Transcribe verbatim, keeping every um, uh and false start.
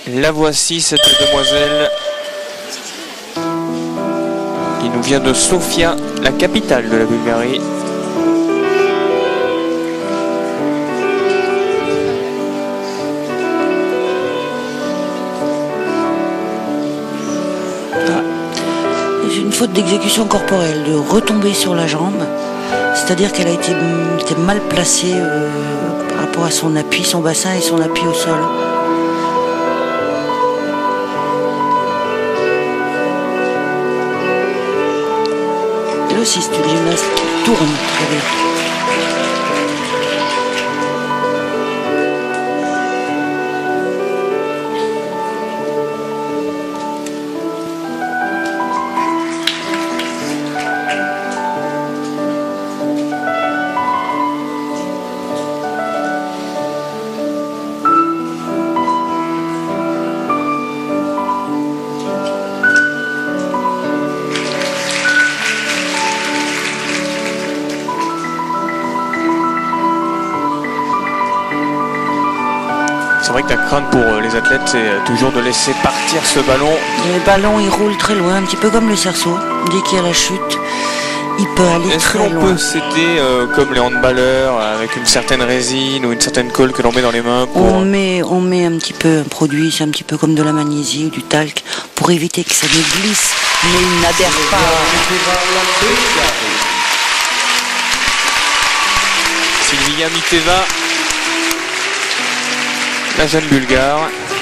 La voici, cette demoiselle qui nous vient de Sofia, la capitale de la Bulgarie. Une faute d'exécution corporelle, de retomber sur la jambe, c'est-à-dire qu'elle a été, été mal placée euh, par rapport à son appui, son bassin et son appui au sol. Et là aussi, c'est une gymnaste qui tourne très bien. C'est vrai que la crainte pour les athlètes, c'est toujours de laisser partir ce ballon. Le ballon, il roule très loin, un petit peu comme le cerceau. Dès qu'il y a la chute, il peut aller Est-ce très que l'on loin. peut s'aider euh, comme les handballeurs avec une certaine résine ou une certaine colle que l'on met dans les mains pour... On met, on met un petit peu un produit, c'est un petit peu comme de la magnésie ou du talc, pour éviter que ça ne glisse, mais il n'adhère pas. Sylvia Miteva, la jeune bulgare.